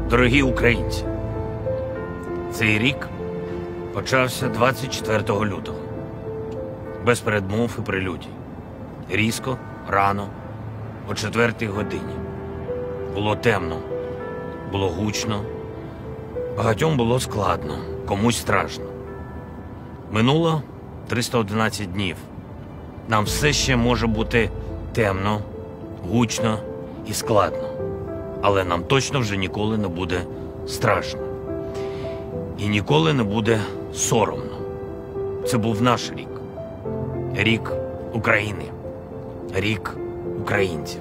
Дорогі українці, цей рік почався 24 лютого. Без передмов і прелюдій. Різко, рано, о 4-й годині. Було темно, було гучно, багатьом було складно, комусь страшно. Минуло 311 днів. Нам все ще може бути темно, гучно і складно. Але нам точно вже ніколи не буде страшно. І ніколи не буде соромно. Це був наш рік. Рік України. Рік українців.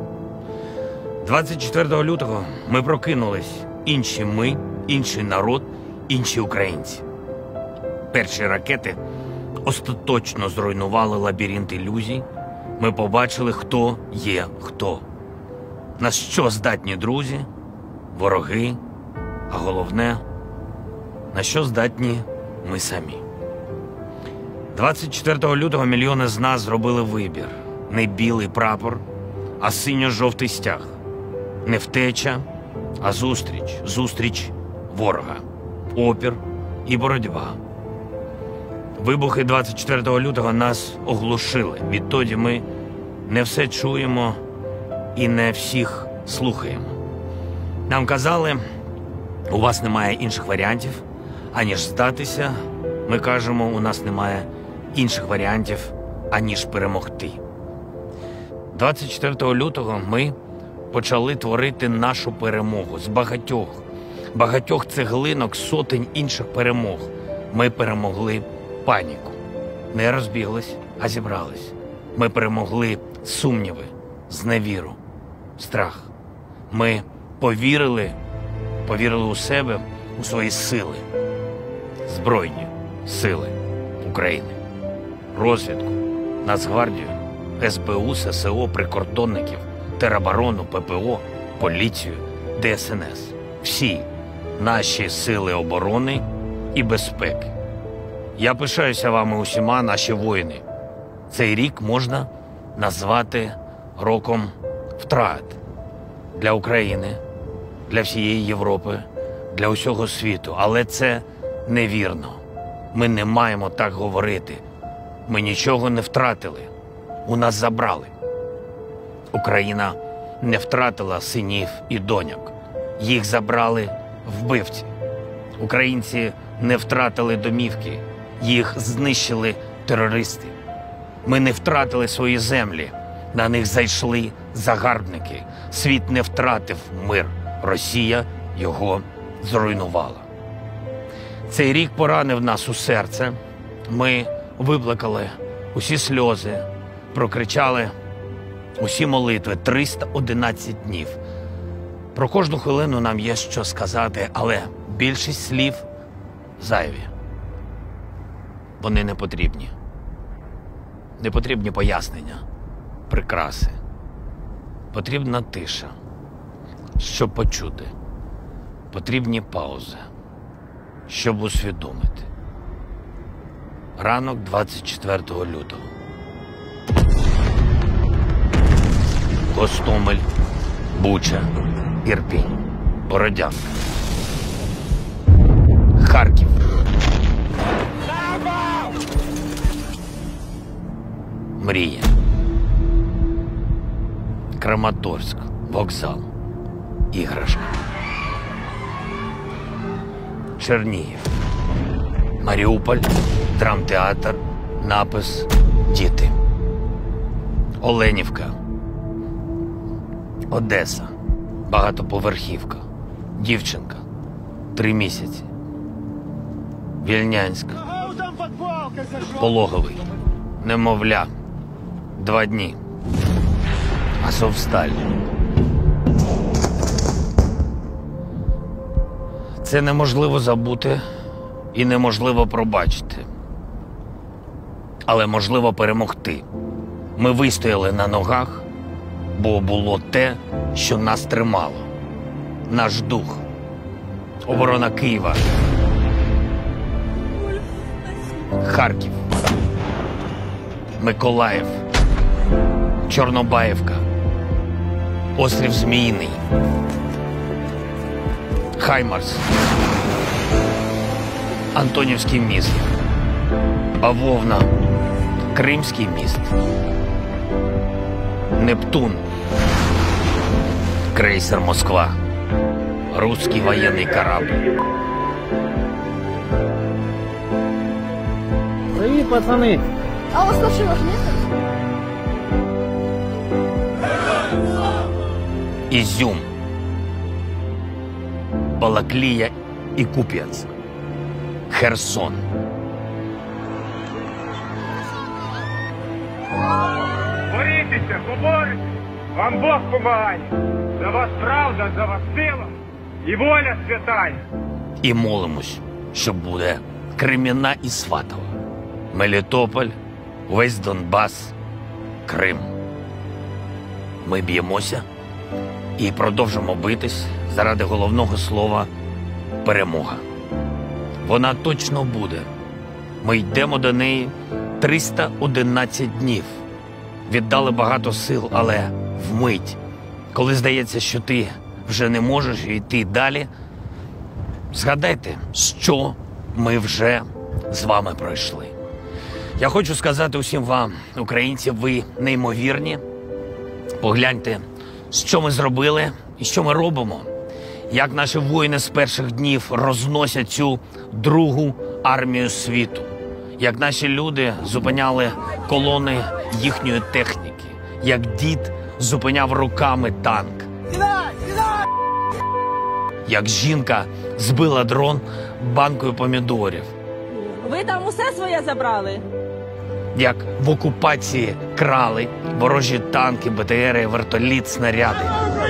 24 лютого ми прокинулись. Інші ми, інший народ, інші українці. Перші ракети остаточно зруйнували лабіринт ілюзій. Ми побачили, хто є хто. На що здатні друзі, вороги, а головне, на що здатні ми самі. 24 лютого мільйони з нас зробили вибір. Не білий прапор, а синьо-жовтий стяг. Не втеча, а зустріч. Зустріч ворога. Опір і боротьба. Вибухи 24 лютого нас оглушили. Відтоді ми не все чуємо і не всіх слухаємо. Нам казали, у вас немає інших варіантів, аніж здатися. Ми кажемо, у нас немає інших варіантів, аніж перемогти. 24 лютого ми почали творити нашу перемогу з багатьох цеглинок, сотень інших перемог. Ми перемогли паніку. Не розбіглись, а зібрались. Ми перемогли сумніви, зневіру, страх. Ми повірили у себе, у свої сили. Збройні сили України. Розвідку, Нацгвардію, СБУ, ССО, прикордонників, тероборону, ППО, поліцію, ДСНС. Всі наші сили оборони і безпеки. Я пишаюся вами усіма, наші воїни. Цей рік можна назвати роком втрат для України, для всієї Європи, для усього світу. Але це невірно. Ми не маємо так говорити. Ми нічого не втратили. У нас забрали. Україна не втратила синів і доньок. Їх забрали вбивці. Українці не втратили домівки. Їх знищили терористи. Ми не втратили свої землі. На них зайшли загарбники. Світ не втратив мир. Росія його зруйнувала. Цей рік поранив нас у серце. Ми виплакали усі сльози, прокричали усі молитви 311 днів. Про кожну хвилину нам є що сказати, але більшість слів зайві. Вони не потрібні. Не потрібні пояснення, прикраси. Потрібна тиша, щоб почути. Потрібні паузи, щоб усвідомити. Ранок 24 лютого. Гостомель, Буча, Ірпінь, Бородянка. Харків. Мрія. Краматорськ, вокзал, іграшка. Чернігів. Маріуполь, драмтеатр, напис «Діти». Оленівка. Одеса. Багатоповерхівка. Дівчинка. 3 місяці. Вільнянськ. Пологовий. Немовля. 2 дні. Азовсталь. Це неможливо забути і неможливо пробачити. Але можливо перемогти. Ми вистояли на ногах, бо було те, що нас тримало. Наш дух. Оборона Києва. Харків. Миколаїв. Чорнобаївка. Острів Зміїний. Хаймарс, Антонівський міст, Бавовна, Кримський міст, Нептун, крейсер Москва, русский военный корабль. Привет, пацаны! А у вас машинок нет? Ізюм, Балаклія і Куп'янськ, Херсон. Борітеся, поборіть! Вам Бог помагає! За вас правда, за вас сила і воля святая! І молимось, що буде Креміна і Сватова, Мелітополь, весь Донбас, Крим. Ми б'ємося і продовжимо битись заради головного слова «перемога». Вона точно буде. Ми йдемо до неї 311 днів. Віддали багато сил, але вмить, коли здається, що ти вже не можеш йти далі, згадайте, що ми вже з вами пройшли. Я хочу сказати усім вам, українці, ви неймовірні. Погляньте, що ми зробили і що ми робимо. Як наші воїни з перших днів розносять цю другу армію світу. Як наші люди зупиняли колони їхньої техніки. Як дід зупиняв руками танк. Як жінка збила дрон банкою помідорів. Ви там усе своє забрали? Як в окупації крали ворожі танки, БТРи, вертоліт, снаряди.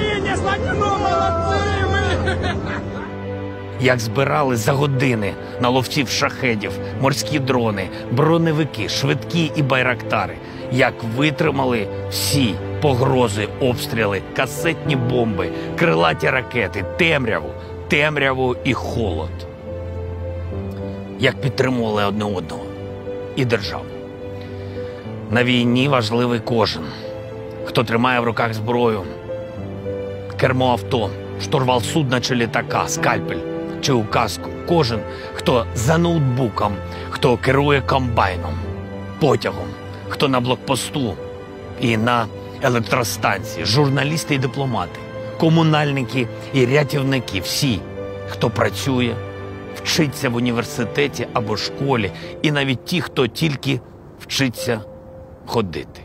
Як збирали за години на ловців шахедів, морські дрони, броневики, швидкі і байрактари. Як витримали всі погрози, обстріли, касетні бомби, крилаті ракети, темряву і холод. Як підтримували одне одного і державу. На війні важливий кожен, хто тримає в руках зброю, кермо авто, штурвал судна чи літака, скальпель чи указку. Кожен, хто за ноутбуком, хто керує комбайном, потягом, хто на блокпосту і на електростанції, журналісти і дипломати, комунальники і рятівники, всі, хто працює, вчиться в університеті або школі, і навіть ті, хто тільки вчиться ходити.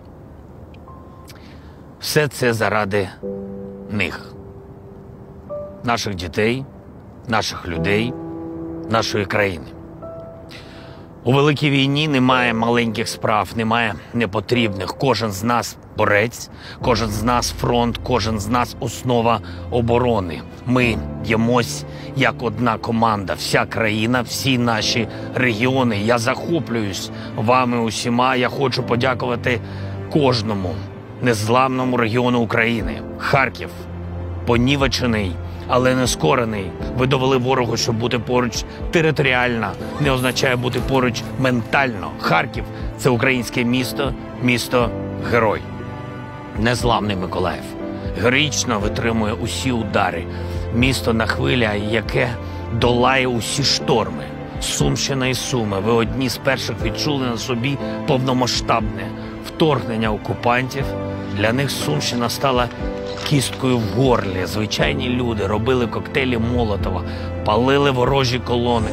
Все це заради них. Наших дітей, наших людей, нашої країни. У великій війні немає маленьких справ, немає непотрібних. Кожен з нас борець, кожен з нас фронт, кожен з нас основа оборони. Ми б'ємось як одна команда, вся країна, всі наші регіони. Я захоплююсь вами усіма. Я хочу подякувати кожному незламному регіону України. Харків, понівечений, але не скорений. Ви довели ворогу, що бути поруч територіально не означає бути поруч ментально. Харків – це українське місто, місто-герой. Незламний Миколаїв. Героїчно витримує усі удари. Місто на хвиля, яке долає усі шторми. Сумщина і Суми. Ви одні з перших відчули на собі повномасштабне вторгнення окупантів. Для них Сумщина стала кісткою в горлі. Звичайні люди робили коктейлі Молотова, палили ворожі колони.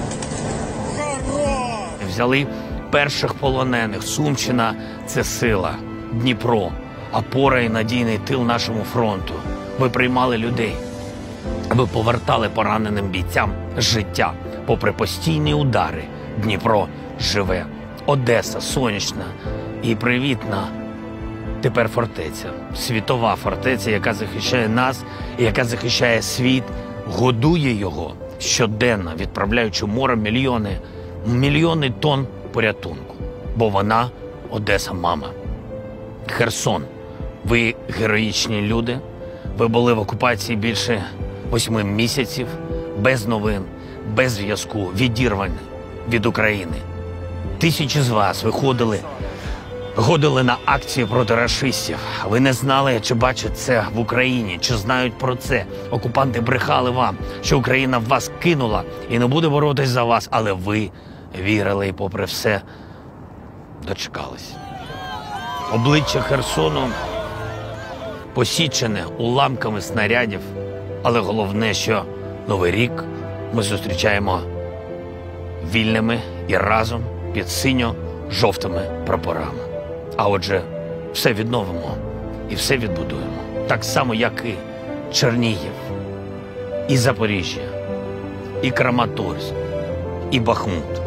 Взяли перших полонених. Сумщина – це сила. Дніпро – опора і надійний тил нашому фронту. Ви приймали людей. Ви повертали пораненим бійцям життя. Попри постійні удари, Дніпро живе. Одеса – сонячна і привітна. Тепер фортеця. Світова фортеця, яка захищає нас і яка захищає світ, годує його щоденно, відправляючи морем мільйони тонн порятунку. Бо вона – Одеса-мама. Херсон. Ви героїчні люди. Ви були в окупації більше 8 місяців, без новин, без зв'язку, відірвані від України. Тисячі з вас виходили ходили на акції проти рашистів. Ви не знали, чи бачать це в Україні, чи знають про це. Окупанти брехали вам, що Україна вас кинула і не буде боротись за вас. Але ви вірили і попри все дочекались. Обличчя Херсону посічене уламками снарядів. Але головне, що Новий рік ми зустрічаємо вільними і разом під синьо-жовтими прапорами. А отже, все відновимо і все відбудуємо. Так само, як і Чернігів, і Запоріжжя, і Краматорськ, і Бахмут.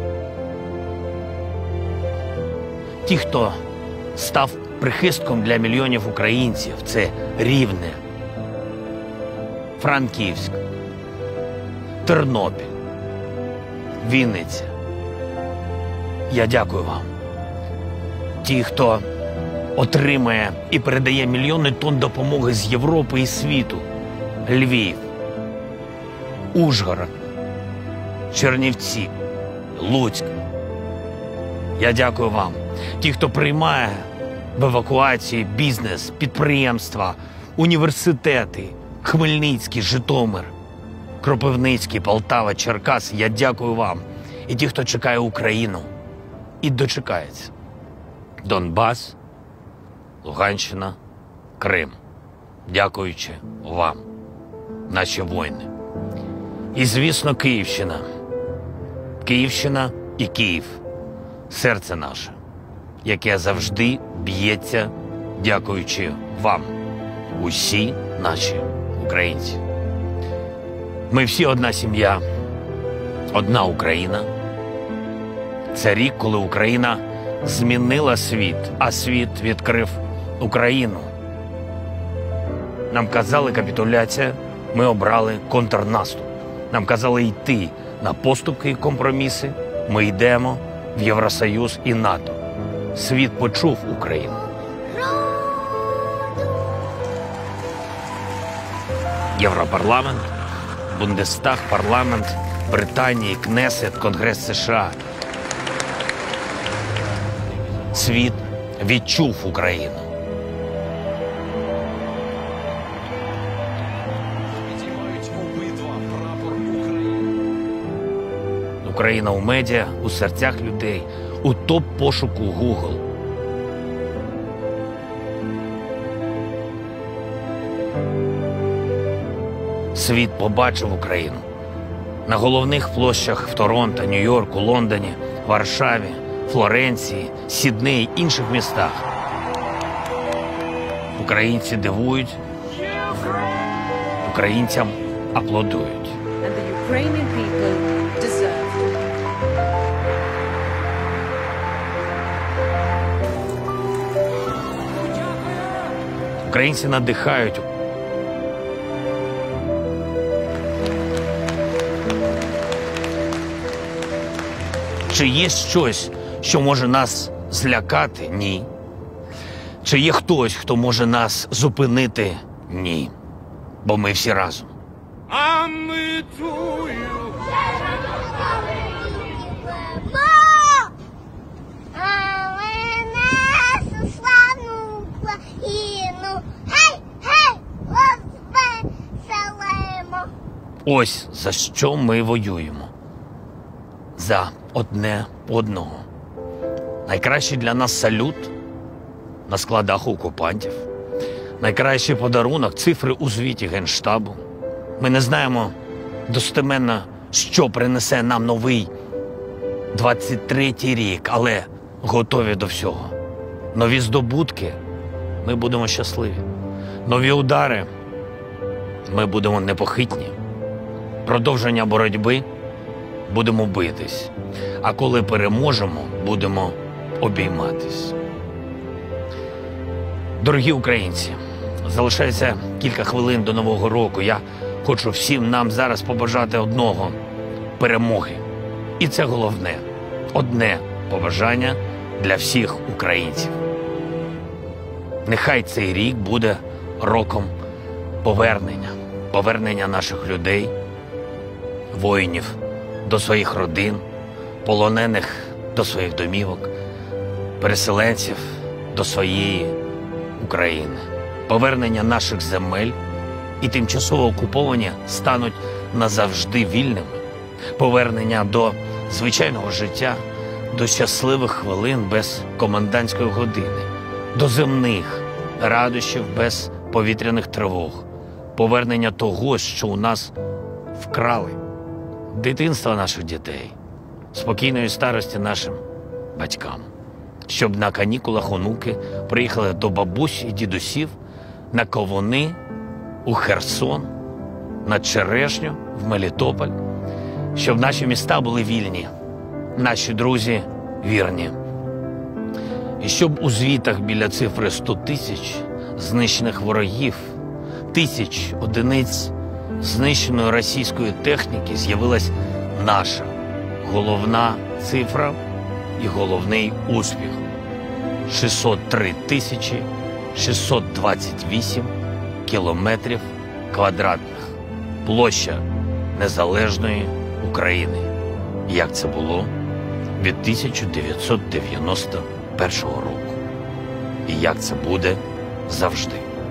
Ті, хто став прихистком для мільйонів українців, це Рівне, Франківськ, Тернопіль, Вінниця. Я дякую вам. Ті, хто отримає і передає мільйони тонн допомоги з Європи і світу. Львів, Ужгород, Чернівці, Луцьк. Я дякую вам. Ті, хто приймає в евакуації бізнес, підприємства, університети, Хмельницький, Житомир, Кропивницький, Полтава, Черкас. Я дякую вам. І ті, хто чекає Україну і дочекається. Донбас, Луганщина, Крим. Дякуючи вам, наші воїни. І, звісно, Київщина. Київщина і Київ. Серце наше, яке завжди б'ється, дякуючи вам, усі наші українці. Ми всі одна сім'я, одна Україна. Це рік, коли Україна змінила світ, а світ відкрив Україну. Нам казали капітуляція, ми обрали контрнаступ. Нам казали йти на поступки і компроміси, ми йдемо в Євросоюз і НАТО. Світ почув Україну. Європарламент, Бундестаг, парламент Британії, Кнесет, Конгрес США. Світ відчув Україну. Підіймають обидва прапор України. Україна у медіа, у серцях людей, у топ-пошуку Google. Світ побачив Україну на головних площах в Торонто, Нью-Йорку, Лондоні, Варшаві, Флоренції, Сіднеї, інших містах. Українці дивують, українцям аплодують. And the Ukrainian people deserve it. Українці надихають. Чи є щось, що може нас злякати? Ні. Чи є хтось, хто може нас зупинити? Ні. Бо ми всі разом. А ми тую. Але нашу славну Україну, гей, гей, розвеселимо. Ось за що ми воюємо. За одне одного. Найкращий для нас салют на складах окупантів. Найкращий подарунок – цифри у звіті Генштабу. Ми не знаємо достеменно, що принесе нам новий 23-й рік, але готові до всього. Нові здобутки – ми будемо щасливі. Нові удари – ми будемо непохитні. Продовження боротьби – будемо битись. А коли переможемо, будемо обійматись. Дорогі українці, залишається кілька хвилин до Нового року. Я хочу всім нам зараз побажати одного – перемоги. І це головне – одне побажання для всіх українців. Нехай цей рік буде роком повернення. Повернення наших людей, воїнів до своїх родин, полонених до своїх домівок, переселенців до своєї України. Повернення наших земель і тимчасово окуповані стануть назавжди вільними. Повернення до звичайного життя, до щасливих хвилин без комендантської години, до земних радощів без повітряних тривог, повернення того, що у нас вкрали, дитинства наших дітей, спокійної старості нашим батькам, щоб на канікулах онуки приїхали до бабусь і дідусів на Ковуни, у Херсон, на Черешню, в Мелітополь, щоб наші міста були вільні, наші друзі вірні. І щоб у звітах біля цифри 100 тисяч знищених ворогів, тисяч одиниць знищеної російської техніки з'явилась наша головна цифра і головний успіх – 603 тисячі 628 кілометрів квадратних. Площа незалежної України. Як це було від 1991 року. І як це буде завжди.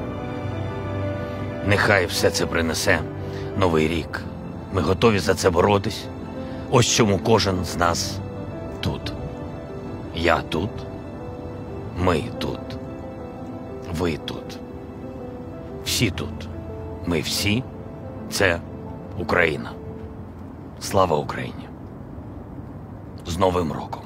Нехай все це принесе новий рік. Ми готові за це боротись. Ось чому кожен з нас тут. Я тут. Ми тут. Ви тут. Всі тут. Ми всі. Це Україна. Слава Україні! З Новим роком!